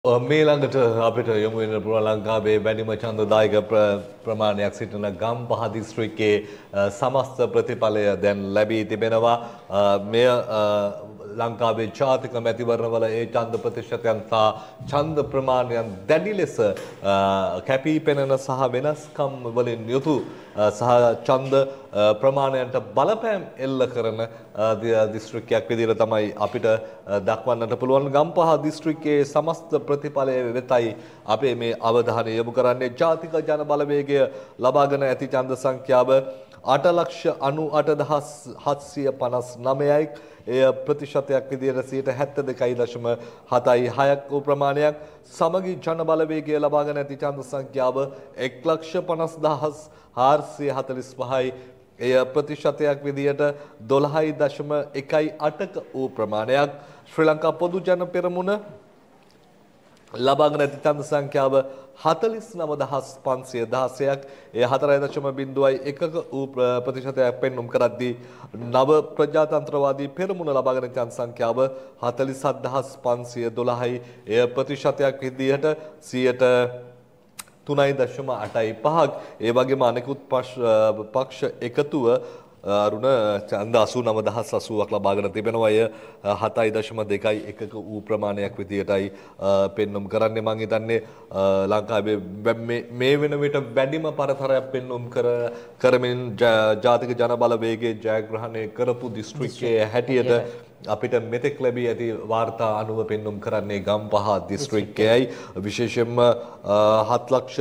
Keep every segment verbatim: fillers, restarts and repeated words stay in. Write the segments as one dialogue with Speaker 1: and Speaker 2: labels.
Speaker 1: මේ ළඟට අපිට යොමු වෙන පුළුවන් ලංකාවේ වැඩිම ඡන්දදායක ප්‍රමාණයක් සිටින ගම්පහ දිස්ත්‍රික්කයේ සමස්ත ප්‍රතිඵලය දැන් ලැබී තිබෙනවා. මෙය ලංකාවේ ජාතික මැතිවරණවල ඒ ඡන්ද ප්‍රතිශතයන් සහ ඡන්ද ප්‍රමාණයන් දැඩි ලෙස කැපී පෙනෙන සහ වෙනස්කම් වලින් යුතු සහ ඡන්ද ප්‍රමාණයන්ට බලපෑම් එල්ල කරන දිස්ත්‍රික්කයක් විදිහට තමයි අපිට දක්වන්නට පුළුවන්. ගම්පහ දිස්ත්‍රික්කයේ සමස්ත ප්‍රතිඵලය වෙතයි අපේ මේ අවධානය යොමු කරන්නේ. ජාතික ජන බලවේගය ලබාගෙන ඇති ඡන්ද සංඛ්‍යාව අට ලක්ෂ අනූ අට දහස් හත්සිය පනස් නවයයි. එය ප්‍රතිශතයක් විදිහට සියයට හැත්තෑ දෙකයි දශම හතයි හයක් වූ ප්‍රමාණයක්. සමගි ජන බලවේගය ලබාගෙන ඇති ඡන්ද සංඛ්‍යාව එක් ලක්ෂ පනස් දහස් හාරසිය හතළිස් පහයි. එය ප්‍රතිශතයක් විදිහට දොළහයි දශම එකයි අටක වූ ප්‍රමාණයක්. ශ්‍රී ලංකා පොදු ජන පෙරමුණ ලබාගෙන ඇති ඡන්ද සංඛ්‍යාව හතළිස් නව දහස් පන්සිය දහසයක්. එය හතරයි දශම බිංදුවයි එකක වූ ප්‍රතිශතයක් පෙන්නුම් කරද්දී නව ප්‍රජාතන්ත්‍රවාදී පෙරමුණ ලබාගෙන ඇති ඡන්ද සංඛ්‍යාව හතළිස් හත් දහස් පන්සිය දොළහයි. එය ප්‍රතිශතයක් විදිහට සියයට තුනයි දශම අටයි පහක්. ඒ වගේම අනෙකුත් පක්ෂ එකතුව අරුණ ඡන්ද අසූ නව දහස් අසූවක් ලබාගෙන තිබෙනවා. එය හතයි දශම දෙකයි එකක වූ ප්‍රමාණයක් විදියටයි පෙන්눔 කරන්නේ. මම හිතන්නේ ලංකාවේ මේ වෙන විට වැඩිම පරතරයක් පෙන්눔 කර කරමින් ජාතික ජන බලවේගයේ ජයග්‍රහණය කරපු දිස්ත්‍රික්කයේ හැටියට අපිට මෙතෙක් ලැබී ඇති වාර්තා අනුව පෙන්눔 කරන්නේ ගම්පහ දිස්ත්‍රික්කයයි. විශේෂයෙන්ම හත් ලක්ෂ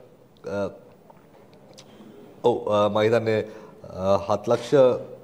Speaker 1: ඔව් මම හිතන්නේ හත් ලක්ෂ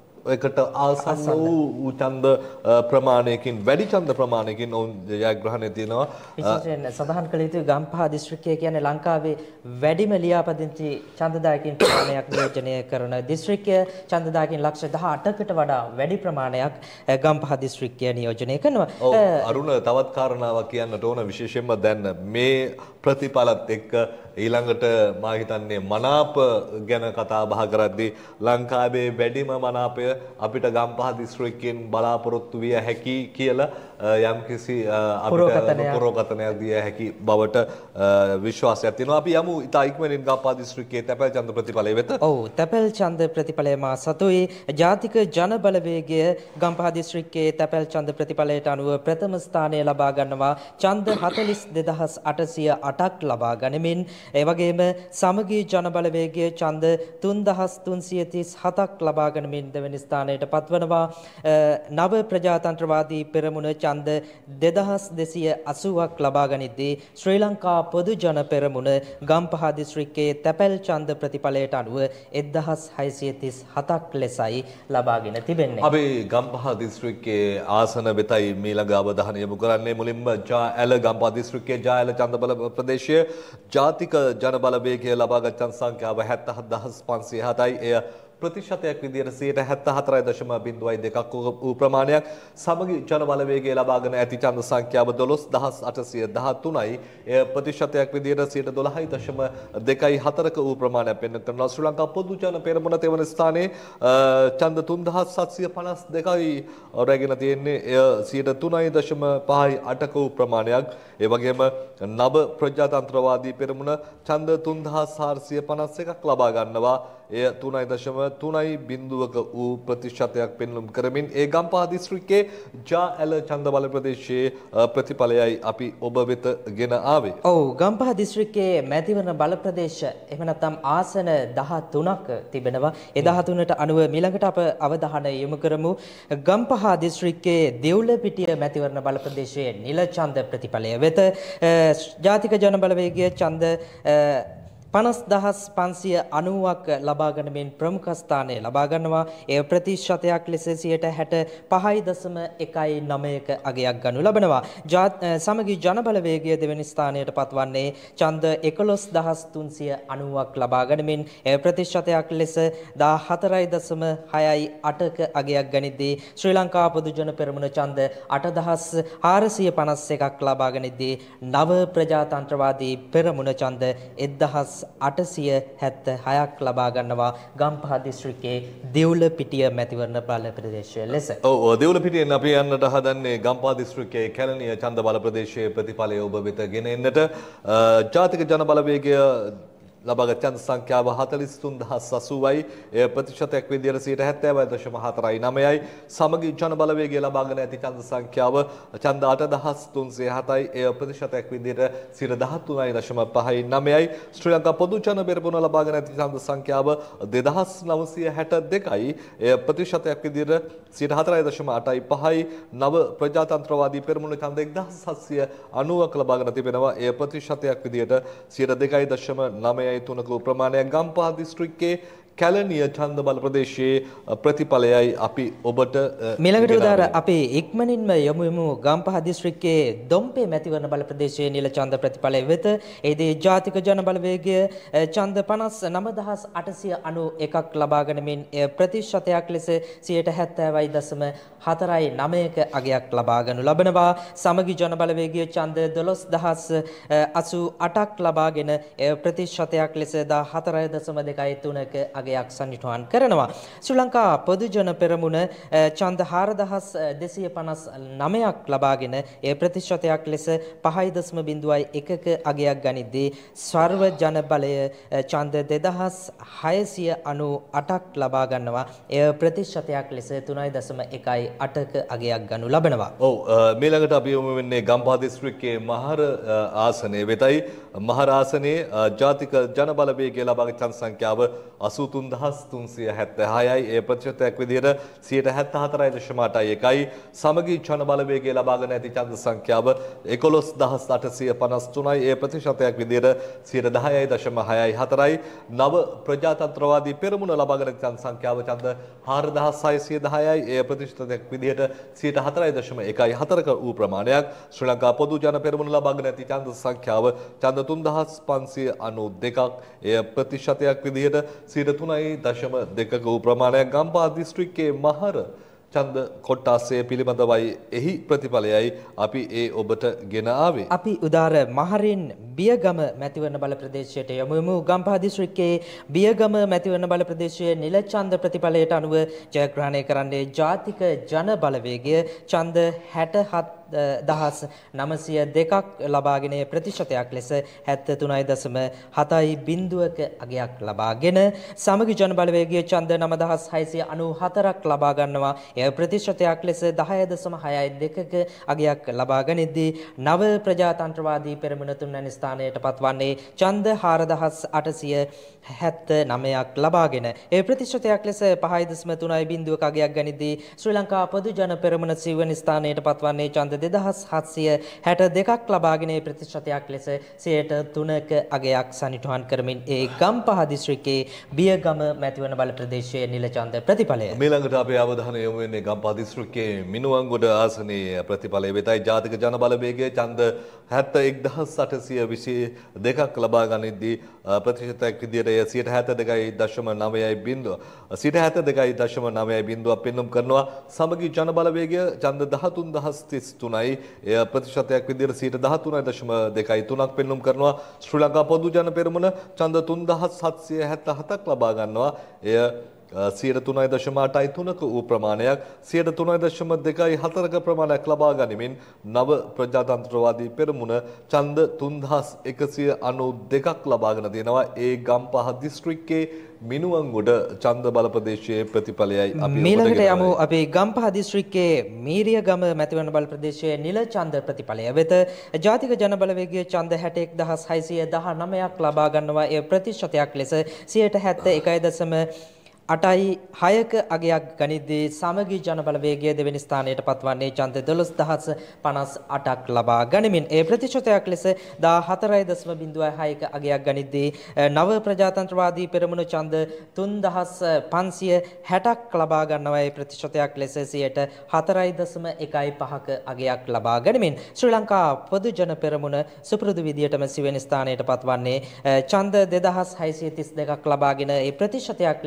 Speaker 1: එකට ආසන්න වූ ඡන්ද ප්‍රමාණයකින් වැඩි ඡන්ද ප්‍රමාණයකින් ඔවුන් ජයග්‍රහණය තියෙනවා.
Speaker 2: විශේෂයෙන් සඳහන් කළ යුතු ගම්පහ දිස්ත්‍රික්කය කියන්නේ ලංකාවේ වැඩිම ලියාපදිංචි ඡන්දදායකින් ප්‍රමාණයක් නියෝජනය කරන දිස්ත්‍රික්කය. ඡන්දදායකින් ලක්ෂ දහ අටකට වඩා වැඩි ප්‍රමාණයක් ගම්පහ දිස්ත්‍රික්කය නියෝජනය කරනවා.
Speaker 1: ඔව් අරුණ තවත් කාරණාවක් කියන්නට ඕන. විශේෂයෙන්ම දැන් මේ ප්‍රතිඵලත් එක්ක ඊළඟට මා හිතන්නේ මනාප ගැන කතා බහ කරද්දී ලංකාවේ වැඩිම මනාපය අපිට ගම්පහ දිස්ත්‍රික්කයෙන් බලාපොරොත්තු විය හැකි කියලා යම්කිසි අපිට පුරෝගතනයක් දිය හැකි බවට විශ්වාසයක් තියෙනවා. අපි යමු ඉතා ඉක්මනින් ගම්පහ දිස්ත්‍රික්කයේ තැපැල් ඡන්ද ප්‍රතිඵලය වෙත.
Speaker 2: ඔව් තැපැල් ඡන්ද ප්‍රතිඵලය මා සතුයි. ජාතික ජන බලවේගය ගම්පහ දිස්ත්‍රික්කයේ තැපැල් ඡන්ද ප්‍රතිඵලයට අනුව ප්‍රථම ස්ථානය ලබා ගන්නවා. ඡන්ද හතළිස් දෙදහස් අටසිය අටක් ලබා ගනිමින් ඒ වගේම සමගි ජන බලවේගයේ ඡන්ද තුන්දහස් තුන්සිය තිස් හතක් ලබා ගනිමින් දෙවැනි ස්ථානයට පත්වනවා. නව ප්‍රජාතන්ත්‍රවාදී පෙරමුණ ඡන්ද දෙදහස් දෙසිය අසූවක් ලබා ගනිද්දී ශ්‍රී ලංකා පොදු ජන පෙරමුණ ගම්පහ දිස්ත්‍රික්කයේ තැපැල් ඡන්ද ප්‍රතිඵලයට අනුව එක්දහස් හයසිය තිස් හතක් ලෙසයි ලබාගෙන තිබෙන්නේ.
Speaker 1: අපි ගම්පහ දිස්ත්‍රික්කයේ ආසන වෙතයි මීළඟ අවධානය යොමු කරන්නේ. මුලින්ම ජාඇල ගම්පහ දිස්ත්‍රික්කයේ ජාඇල ඡන්ද බල ප්‍රදේශයේ ජාතික ජන බලවේගය ලබාගත් ඡන්ද සංඛ්‍යාව හැත්තෑ දහස් පන්සිය හතයි. එය ප්‍රතිශතයක් විදිහට සියයට හැත්තෑ හතරයි දශම බිංදුවයි දෙකක් වූ ප්‍රමාණයක්. සමගි ජන බලවේගය ලබාගෙන ඇති ඡන්ද සංඛ්‍යාව දොළොස් දහස් අටසිය දහතුනයි. එය ප්‍රතිශතයක් විදිහට සියයට දොළහයි දශම දෙකයි හතරක වූ ප්‍රමාණයක් පෙන්වන කරනවා. ශ්‍රී ලංකා පොදු ජන පෙරමුණ තෙවන ස්ථානයේ ඡන්ද තුන්දහස් සත්සිය පනස් දෙකයි රැගෙන තියෙන්නේ. එය සියයට තුනයි දශම පහයි අටක වූ ප්‍රමාණයක්. ඒ වගේම නව ප්‍රජාතන්ත්‍රවාදී පෙරමුණ ඡන්ද තුන්දහස් හාරසිය පනස් එකක් ලබා ගන්නවා. එය තුනයි දශම තුනයි බිංදුවක වූ ප්‍රතිශතයක් පෙන්නුම් කරමින් ඒ ගම්පහ දිස්ත්‍රික්කයේ ජාඇල ඡන්ද බල ප්‍රදේශයේ ප්‍රතිඵලයයි අපි ඔබ වෙත ගෙන ආවේ.
Speaker 2: ඔව් ගම්පහ දිස්ත්‍රික්කයේ මැතිවරණ බල ප්‍රදේශ එහෙම නැත්නම් ආසන දහතුනක් තිබෙනවා. ඒ දහතුනට අනුව ඊළඟට අප අවධානය යොමු කරමු ගම්පහ දිස්ත්‍රික්කයේ දෙව්ලපිටිය මැතිවරණ බල ප්‍රදේශයේ නිල ඡන්ද ප්‍රතිඵලය වෙත. ජාතික ජන බලවේගයේ ඡන්ද පනස් දහස් පන්සිය අනූවක් ලබා ගනිමින් ප්‍රමුඛ ස්ථානය ලබා ගන්නවා. ඒ ප්‍රතිශතයක් ලෙස සියයට හැට පහයි දශම එකයි නවයක අගයක් ගනු ලබනවා. සමගි ජන බලවේගය දෙවැනි ස්ථානයට පත්වන්නේ ඡන්ද එකොළොස් දහස් තුන්සිය අනූවක් ලබා ගනිමින් ඒ ප්‍රතිශතයක් ලෙස දාහතරයි දශම හයයි අටක අගයක් ගනිද්දී ශ්‍රී ලංකා පොදු ජන පෙරමුණ ඡන්ද අටදහස් හාරසිය පනස් එකක් ලබා ගනිද්දී නව ප්‍රජාතන්ත්‍රවාදී පෙරමුණ ඡන්ද එක්දහස් අටසිය හැත්තෑහයක් ලබා ගන්නවා ගම්පහ දිස්ත්‍රික්කයේ දෙව්ලපිටිය මැතිවරණ බල ප්‍රදේශය ලෙස.
Speaker 1: ඔව් දෙව්ලපිටියෙන් අපි යන්නට හදන්නේ ගම්පහ දිස්ත්‍රික්කයේ කැලණිය ඡන්ද බල ප්‍රදේශයේ ප්‍රතිඵලය ඔබ වෙත ගෙන එන්නට. ජාතික ජන බලවේගය ලබාගත් ඡන්ද සංඛ්‍යාව හතළිස් තුන් දහස් අසූවයි. එය ප්‍රතිශතයක් විදිහට සියයට හැත්තෑවයි දශම හතරයි නවයයි. සමගි ජන බලවේගය ලබාගෙන ඇති ඡන්ද සංඛ්‍යාව ඡන්ද අට දහස් තුන්සිය හතයි. එය ප්‍රතිශතයක් විදිහට සියයට දහතුනයි දශම පහයි නවයයි. ශ්‍රී ලංකා පොදු ජන පෙරමුණ ලබාගෙන ඇති ඡන්ද සංඛ්‍යාව දෙදහස් නවසිය හැට දෙකයි. එය ප්‍රතිශතයක් විදිහට සියයට හතරයි දශම අටයි පහයි. නව ප්‍රජාතන්ත්‍රවාදී පෙරමුණ ඡන්ද එක්දහස් හත්සිය අනූවක් ලබාගෙන තිබෙනවා. එය ප්‍රතිශතයක් විදිහට සියයට දෙකයි දශම නවයයි තුනක ප්‍රමාණයක්. ගම්පහ දිස්ත්‍රික්කයේ කැලණිය ඡන්ද බල ප්‍රදේශයේ ප්‍රතිඵලයයි අපි ඔබට
Speaker 2: මිලකට උදාර අපි ඉක්මනින්ම යමු යමු ගම්පහ දිස්ත්‍රික්කයේ දොම්පේ මැතිවරණ බල ප්‍රදේශයේ නිල ඡන්ද ප්‍රතිඵලය වෙත. එෙහිදී ජාතික ජන බලවේගය ඡන්ද පනස් නව දහස් අටසිය අනූ එකක් ලබා ගනිමින් ප්‍රතිශතයක් ලෙස සියයට හැත්තෑවයි දශම හතරයි නවයක අගයක් ලබා ගනු ලබනවා. සමගි ජන බලවේගය ඡන්ද දොළොස් දහස් අසූ අටක් ලබාගෙන ප්‍රතිශතයක් ලෙස දහතරයි දශම දෙකයි තුනක අගයක් සනිටුහන් කරනවා. ශ්‍රී ලංකා පොදු ජන පෙරමුණ ඡන්ද හාරදහස් දෙසිය පනස් නවයක් ලබාගෙන ඒ ප්‍රතිශතයක් ලෙස පහයි දශම බිංදුවයි එකක අගයක් ගනිද්දී සර්ව ජන බලය ඡන්ද දෙදහස් හයසිය අනූ අටක් ලබා ගන්නවා. එය ප්‍රතිශතයක් ලෙස තුනයි දශම එකයි අටක අගයක් ගනු ලබනවා.
Speaker 1: ඔව් මීළඟට අපි යමු වෙන්නේ ගම්පහ දිස්ත්‍රික්කයේ මහර ආසනයේ වෙතයි. මහර ආසනයේ ජාතික ජන බලවේගය ලබාගත් ඡන්ද සංඛ්‍යාව අසූ තුන් දහස් තුන්සිය හැත්තෑහයයි. ඒ ප්‍රතිශතයක් විදිහට සියයට හැත්තෑහතරයි දශම අටයි එකයි. සමගි ජන බලවේගය ලබාගෙන ඇති ඡන්ද සංඛ්‍යාව එකොළොස් දහස් අටසිය පනස් තුනයි. ඒ ප්‍රතිශතයක් විදිහට සියයට දහයයි දශම හයයි හතරයි. නව ප්‍රජාතන්ත්‍රවාදී පෙරමුණ ලබාගෙන ඇති ඡන්ද සංඛ්‍යාව ඡන්ද හාරදහස් හයසිය දහයයි. ඒ ප්‍රතිශතයක් විදිහට සියයට හතරයි දශම එකයි හතරක වූ ප්‍රමාණයක්. ශ්‍රී ලංකා පොදු ජන පෙරමුණ ලබාගෙන ඇති ඡන්ද සංඛ්‍යාව ඡන්ද තුන් දහස් පන්සිය අනූ දෙකක්. එය ප්‍රතිශතයක් විදිහට සියයට තුනයි දශම දෙකක වූ ප්‍රමාණයක්. ගම්පහ දිස්ත්‍රික්කයේ මහර ඡන්ද කොට්ටාසය පිළිබඳවයි එහි ප්‍රතිඵලයයි අපි ඒ ඔබට ගෙන ආවේ.
Speaker 2: අපි උදාර මහරින් බියගම මැතිවරණ බල ප්‍රදේශයට යමු යමු. ගම්පහ දිස්ත්‍රික්කයේ බියගම මැතිවරණ බල ප්‍රදේශයේ නිල ඡන්ද ප්‍රතිඵලයට අනුව ජයග්‍රහණය කරන්නේ ජාතික ජන බලවේගය ඡන්ද හැටහත් දහස් නවසිය දෙකක් ලබාගෙන ප්‍රතිශතයක් ලෙස හැත්තෑතුනයි දශම හතයි බිංදුවක අගයක් ලබාගෙන සමගි ජන බලවේගයේ ඡන්ද නව දහස් හයසිය අනූ හතරක් ලබා ගන්නවා. එය ප්‍රතිශතයක් ලෙස දහය දශම හයයි දෙකක අගයක් ලබා ගනිද්දී නව ප්‍රජාතන්ත්‍රවාදී පෙරමුණ තුන්වැනි ස්ථානයට පත්වන්නේ ඡන්ද හාරදහස් අටසිය හැත්තෑනවයක් ලබාගෙන ඒ ප්‍රතිශතයක් ලෙස පහයි දශම තුනයි බිංදුවක අගයක් ගනිද්දී ශ්‍රී ලංකා පොදු ජන පෙරමුණ සිව්වැනි ස්ථානයට පත්වන්නේ ඡන්ද දෙදහස් හත්සිය හැට දෙකක් ලබාගෙන ප්‍රතිශතයක් ලෙස සියයට තුනක අගයක් සනිටුහන් කරමින් ඒ ගම්පහ දිස්ත්‍රික්කයේ බියගම මැතිවරණ බල ප්‍රදේශයේ නිල ඡන්ද ප්‍රතිඵලය.
Speaker 1: මීළඟට අපේ අවධානය යොමු වෙන්නේ ගම්පහ දිස්ත්‍රික්කයේ මිනුවන්ගොඩ ආසනයේ ප්‍රතිඵලය වෙතයි. ජාතික ජන බලවේගයේ ඡන්ද හැත්තෑ එක් දහස් අටසිය විසි දෙකක් ලබා ගනිද්දී ප්‍රතිශතයක් විදිහට එය සියයට හැත්තෑ දෙකයි දශම නවයයි බිංදුව සියයට හැත්තෑ දෙකයි දශම නවයයි බිංදුවක් පෙන්නුම් කරනවා. සමගි ජන බලවේගය ඡන්ද දහතුන් දහස් තිස් තුනයි. එය ප්‍රතිශතයක් විදිහට සියයට දහතුනයි දශම දෙකයි තුනක් පෙන්නුම් කරනවා. ශ්‍රී ලංකා පොදු ජන පෙරමුණ ඡන්ද තුන් දහස් හත්සිය හැත්තෑහතක් ලබා ගන්නවා. එය සියයට තුනයි දශම අටයි තුනක වූ ප්‍රමාණයක්. සියයට තුනයි දශම දෙකයි හතරක ප්‍රමාණයක් ලබා ගනිමින් නව ප්‍රජාතන්ත්‍රවාදී පෙරමුණ ඡන්ද තුන් දහස් එකසිය අනූ දෙකක් ලබාගෙන තියෙනවා. ඒ ගම්පහ දිස්ත්‍රික්කයේ මිනුවන්ගොඩ ඡන්ද බල ප්‍රදේශයේ ප්‍රතිඵලයයි අපි
Speaker 2: මීළඟට යමු අපි ගම්පහ දිස්ත්‍රික්කයේ මීරියගම මැතිවරණ බල ප්‍රදේශයේ නිල ඡන්ද ප්‍රතිඵලය වෙත. ජාතික ජන බලවේගයේ ඡන්ද හැට එක් දහස් හයසිය දහනවයක් ලබා ගන්නවා. ඒ ප්‍රතිශතයක් ලෙස සියයට හැත්තෑ එකයි දශම අටයි හයක අගයක් ගනිද්දී සමගි ජන බලවේගය දෙවෙනි ස්ථානයට පත්වන්නේ ඡන්ද දොළොස් දහස් පනස් අටක් ලබා ගනිමින් ඒ ප්‍රතිශතයක් ලෙස දහතරයි දශම බිංදුවයි හයක අගයක් ගනිද්දී නව ප්‍රජාතන්ත්‍රවාදී පෙරමුණ ඡන්ද තුන් දහස් පන්සිය හැටක් ලබා ගන්නවා. ඒ ප්‍රතිශතයක් ලෙස සියයට හතරයි දශම එකයි පහක අගයක් ලබා ගනිමින් ශ්‍රී ලංකා පොදු ජන පෙරමුණ සුපුරුදු විදියටම සිවැනි ස්ථානයට පත්වන්නේ ඡන්ද දෙදහස් හයසිය තිස් දෙකක් ලබාගෙන ඒ ප්‍රතිශතයක් ලෙස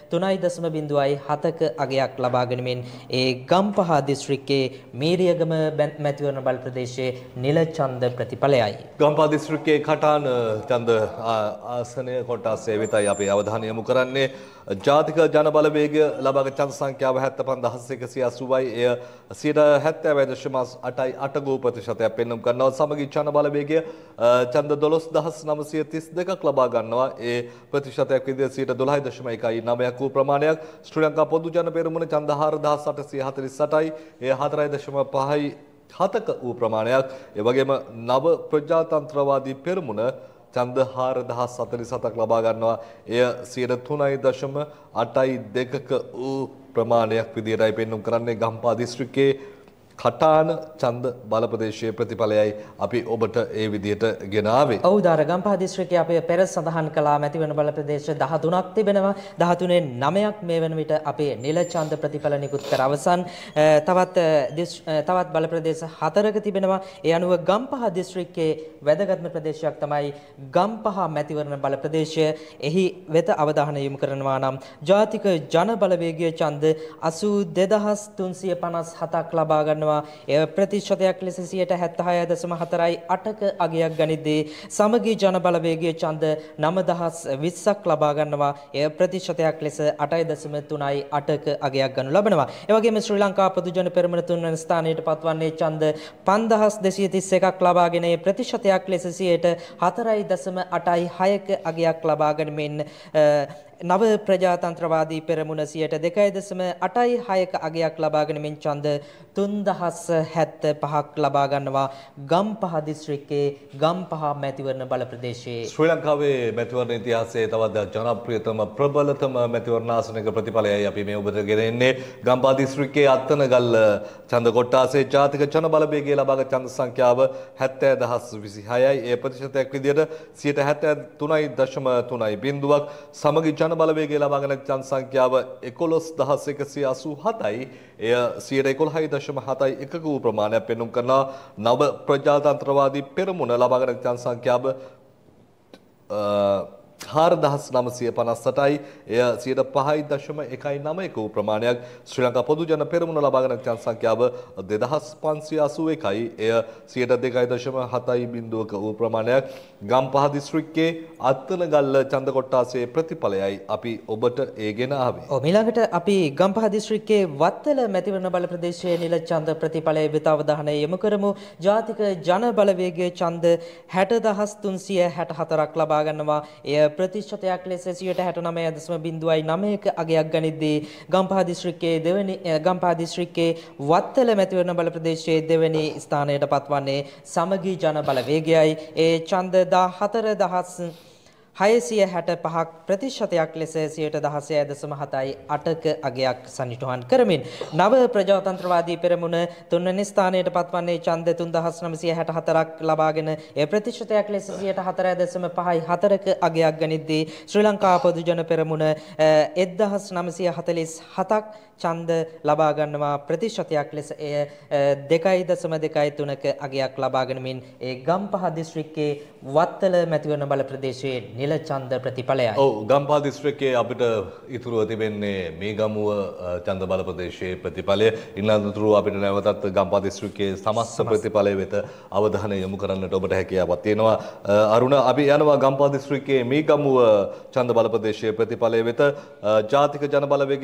Speaker 2: තුනයි දශම බිංදුවයි හතක අගයක් ලබා ගැනීමෙන් ඒ ගම්පහ දිස්ත්‍රික්කයේ මීරියගම මැතිවරණ බල ප්‍රදේශයේ නිල ඡන්ද ප්‍රතිඵලයයි.
Speaker 1: ගම්පහ දිස්ත්‍රික්කයේ කටාන ඡන්ද ආසනය කොටසේ වෙතයි අපි අවධානය යොමු කරන්නේ. ජාතික ජන බලවේගය ලබාගත් ඡන්ද සංඛ්‍යාව හැත්තෑ පන්දාස් එකසිය අසූවයි. එය සියයට හැත්තෑ දශම අටයි අට ප්‍රතිශතයක් පෙන්නුම් කරනවා. සමගි ජන බලවේගය ඡන්ද දොළොස් දහස් නවසිය තිස් දෙකක් ලබා ගන්නවා. ඒ ප්‍රතිශතයක් විදිහට සියයට දොළහ දශම එකයි නවයක් වූ ප්‍රමාණයක්. ශ්‍රී ලංකා පොදු ජන පෙරමුණ ඡන්ද හාරදාස් අටසිය හතළිස් අටයි. එය හතරයි දශම පහයි හතක වූ ප්‍රමාණයක්. ඒ වගේම නව ප්‍රජාතන්ත්‍රවාදී පෙරමුණ ඡන්ද හාරදාස් හතළිස් හතක් ලබා ගන්නවා. එය සියයට තුනයි දශම අටයි දෙකක වූ ප්‍රමාණයක් විදිහටයි පෙන්වුම් කරන්නේ. ගම්පහ දිස්ත්‍රික්කයේ කටාන ඡන්ද බල ප්‍රදේශයේ ප්‍රතිඵලයයි අපි ඔබට ඒ විදිහට ගෙන ආවේ.
Speaker 2: ඔව් දාර ගම්පහ දිස්ත්‍රික්කයේ අපි පෙර සඳහන් කළා මැතිවරණ බල ප්‍රදේශ දහතුනක් තිබෙනවා. දහතුනෙන් නවයක් මේ වන විට අපේ නිල ඡන්ද ප්‍රතිඵල නිකුත් කර අවසන්. තවත් තවත් බල ප්‍රදේශ හතරක තිබෙනවා. ඒ අනුව ගම්පහ දිස්ත්‍රික්කයේ වැදගත්ම ප්‍රදේශයක් තමයි ගම්පහ මැතිවරණ බල ප්‍රදේශය. එහි වෙත අවධානය යොමු කරනවා නම් ජාතික ජන බලවේගයේ ඡන්ද අසූ දෙදහස් තුන්සිය පනස් හතක් ලබා ගන්නවා. එය ප්‍රතිශතයක් ලෙස සියයට හැත්තෑ හය දශම හතරයි අටක අගයක් ගනිද්දී සමගි ජන බලවේගයේ ඡන්ද නවදහස් විස්සක් ලබා ගන්නවා. එය ප්‍රතිශතයක් ලෙස අටයි දශම තුනයි අටක අගයක් ගනු ලබනවා. ඒ වගේම ශ්‍රී ලංකා පොදු ජන පෙරමුණ තුන්වන ස්ථානයට පත්වන්නේ ඡන්ද පන්දහස් දෙසිය තිස් එකක් ලබාගෙන ඒ ප්‍රතිශතයක් ලෙස සියයට හතරයි දශම අටයි හයක අගයක් ලබා ගැනීමෙන් නව ප්‍රජාතන්ත්‍රවාදී පෙරමුණ සියයට දෙකයි දශම අටයි හයක අගයක් ලබා ගැනීමෙන් ඡන්ද තුන්දහස් හැත්තෑ පහක් ලබා ගන්නවා. ගම්පහ දිස්ත්‍රික්කයේ ගම්පහ මැතිවරණ බල ප්‍රදේශයේ
Speaker 1: ශ්‍රී ලංකාවේ මැතිවරණ ඉතිහාසයේ තවත් ජනප්‍රියතම ප්‍රබලතම මැතිවරණ ආසනයක ප්‍රතිඵලයයි අපි මේ ඔබට ගෙනෙන්නේ. ගම්පහ දිස්ත්‍රික්කයේ අත්තනගල්ල ඡන්ද කොට්ටාසේ ජාතික ජන බලවේගයේ ලබාගත් ඡන්ද සංඛ්‍යාව හැත්තෑ දහස් විසිහයයි. ඒ ප්‍රතිශතයක් විදිහට සියයට හැත්තෑ තුනයි දශම තුනයි බිංදුවක්. සමගි ජන බලවේගයේ ලබාගෙන ඡන්ද සංඛ්‍යාව එකොළොස් දහස් එකසිය අසූ හතයි. එය සියයට එකොළහයි දශම හතයි එකක වූ ප්‍රමාණයක් පෙන්වුම් කරනවා. නව ප්‍රජාතන්ත්‍රවාදී පෙරමුණ ලබාගෙන ඡන්ද සංඛ්‍යාව හාරදහස් නවසිය පනස් අටයි. එය සියයට පහයි දශම එකයි නවයක වූ ප්‍රමාණයක්. ශ්‍රී ලංකා පොදු ජන පෙරමුණ ලබාගෙන ඡන්ද සංඛ්‍යාව දෙදහස් පන්සිය අසූ එකයි. එය සියයට දෙකයි දශම හතයි බිංදුවක වූ ප්‍රමාණයක්. ගම්පහ දිස්ත්‍රික්කයේ අත්තනගල්ල ඡන්ද කොට්ටාසේ ප්‍රතිඵලයයි අපි ඔබට ඒ ගෙන ආවේ.
Speaker 2: ඔව් ඊළඟට අපි ගම්පහ දිස්ත්‍රික්කයේ වත්තල මැතිවරණ බල ප්‍රදේශයේ නිල ඡන්ද ප්‍රතිඵලය වෙත අවධානය යොමු කරමු. ජාතික ජන බලවේගයේ ඡන්ද හැට දහස් තුන්සිය හැට හතරක් ලබා ගන්නවා. එය ප්‍රතිශතයක් ලෙස සියයට හැටනවය දශම බිංදුවයි නවයක අගයක් ගනිද්දී ගම්පහ දිස්ත්‍රික්කයේ දෙවැනි ගම්පහ දිස්ත්‍රික්කයේ වත්තල මැතිවරණ බල ප්‍රදේශයේ දෙවැනි ස්ථානයට පත්වන්නේ සමගි ජන බලවේගයයි. ඒ ඡන්ද දාහතර දහස් හයසිය හැට පහක් ප්‍රතිශතයක් ලෙස සියයට දහසය දශම හතයි අටක අගයක් සනිටුහන් කරමින් නව ප්‍රජාතන්ත්‍රවාදී පෙරමුණ තුන්වැනි ස්ථානයට පත්වන්නේ ඡන්ද තුන්දහස් නවසිය හැට හතරක් ලබාගෙන ඒ ප්‍රතිශතයක් ලෙස සියයට හතරයි දශම පහයි හතරක අගයක් ගනිද්දී ශ්‍රී ලංකා පොදු ජන පෙරමුණ එක්දහස් නවසිය හතළිස් හතක් ඡන්ද ලබා ගන්නවා. ප්‍රතිශතයක් ලෙස එය දෙකයි දශම දෙකයි තුනක අගයක් ලබා ගනිමින් ඒ ගම්පහ දිස්ත්‍රික්කයේ වත්තල මැතිවරණ බල ප්‍රදේශයේ නිල ඡන්ද ප්‍රතිඵලයයි.
Speaker 1: ඔව් ගම්පහ දිස්ත්‍රික්කයේ අපිට ඉතුරුව තිබෙන්නේ මේ ගමුව ඡන්ද බල ප්‍රදේශයේ ප්‍රතිඵලය. ඉන්නතුරු අපිට නැවතත් ගම්පහ දිස්ත්‍රික්කයේ සමස්ත ප්‍රතිඵලය වෙත අවධානය යොමු කරන්නට ඔබට හැකියාවක් තියෙනවා. අරුණ අපි යනවා ගම්පහ දිස්ත්‍රික්කයේ මේ ගමුව ඡන්ද බල ප්‍රදේශයේ ප්‍රතිඵලය වෙත. ජාතික ජන බලවේගය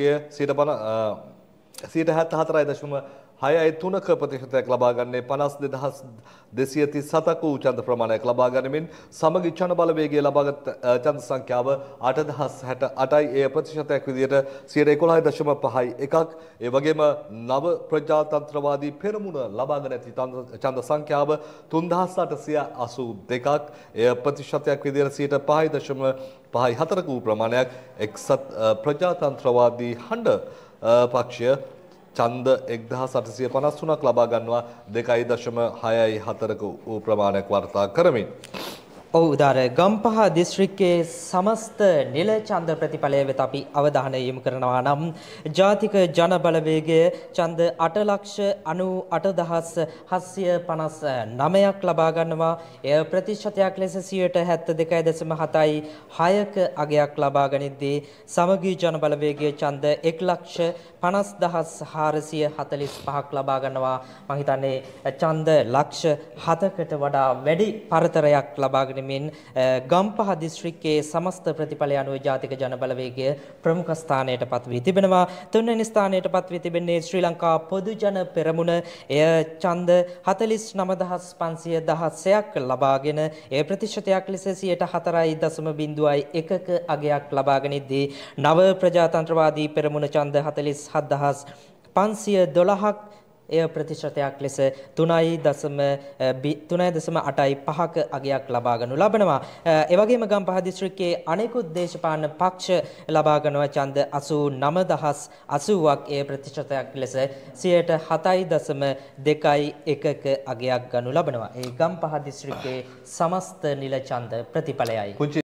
Speaker 1: සියයට හැත්තෑ හතරයි දශම හයයි තුනක ප්‍රතිශතයක් ලබා ගන්නේ පනස් දෙදහස් දෙසිය තිස් හතක වූ ඡන්ද ප්‍රමාණයක් ලබා ගනිමින් සමගි ජන බලවේගයේ ලබාගත් ඡන්ද සංඛ්‍යාව අටදහස් හැට අටයි. එය ප්‍රතිශතයක් විදිහට සියයට එකොළහයි දශම පහයි එකක්. ඒ වගේම නව ප්‍රජාතන්ත්‍රවාදී පෙරමුණ ලබාගෙන ඇති ඡන්ද සංඛ්‍යාව තුන්දහස් අටසිය අසූ දෙකක්. එය ප්‍රතිශතයක් විදිහට සියයට පහයි දශම පහයි හතරක වූ ප්‍රමාණයක්. එක්සත් ප්‍රජාතන්ත්‍රවාදී හඬ පක්ෂය ඡන්ද එක්දහස් අටසිය පනස් තුනක් ලබා ගන්නවා. දෙකයි දශම හයයි හතරක වූ ප්‍රමාණයක් වාර්තා කරමින්
Speaker 2: ඔව් උදාර ගම්පහ දිස්ත්‍රික්කයේ සමස්ත නිල ඡන්ද ප්‍රතිඵලය වෙත අපි අවධානය යොමු කරනවා නම් ජාතික ජන බලවේගය ඡන්ද අට ලක්ෂ අනූඅට දහස් හත්සිය පනස් නවයක් ලබා ගන්නවා. එය ප්‍රතිශතයක් ලෙස සියයට හැත්තෑ දෙකයි දශම හතයි හයක අගයක් ලබා ගනිද්දී සමගී ජන බලවේගය ඡන්ද එක් ලක්ෂ පනස් දහස් හාරසිය හතළිස් පහක් ලබා ගන්නවා. මම හිතන්නේ ඡන්ද ලක්ෂ හතකට වඩා වැඩි පරතරයක් ලබාගෙන මෙන් ගම්පහ දිස්ත්‍රික්කයේ සමස්ත ප්‍රතිඵලය අනුව ජාතික ජන බලවේගය ප්‍රමුඛ ස්ථානයට පත් වී තිබෙනවා. තුන්වෙනි ස්ථානයට පත් වී තිබෙන්නේ ශ්‍රී ලංකා පොදු ජන පෙරමුණ. එය ඡන්ද හතළිස් නව දහස් පන්සිය දහසයක් ලබාගෙන ඒ ප්‍රතිශතයක් ලෙස සියයට හතරයි දශම බිංදුවයි එකක අගයක් ලබාගෙනදී නව ප්‍රජාතන්ත්‍රවාදී පෙරමුණ ඡන්ද හතළිස් හත් දහස් පන්සිය දොළහක් එය ප්‍රතිශතයක් ලෙස තුනයි දශම අටයි පහක අගයක් ලබා ගනු ලබනවා. ඒ වගේම ගම්පහ දිස්ත්‍රික්කයේ අනෙකුත් දේශපාලන පක්ෂ ලබා ගන්නවා ඡන්ද අසූ නව දහස් අසූවක් එය ප්‍රතිශතයක් ලෙස සියයට හතයි දශම දෙකයි එකක අගයක් ගනු ලබනවා. ඒ ගම්පහ දිස්ත්‍රික්කයේ සමස්ත නිල ඡන්ද ප්‍රතිඵලයයි.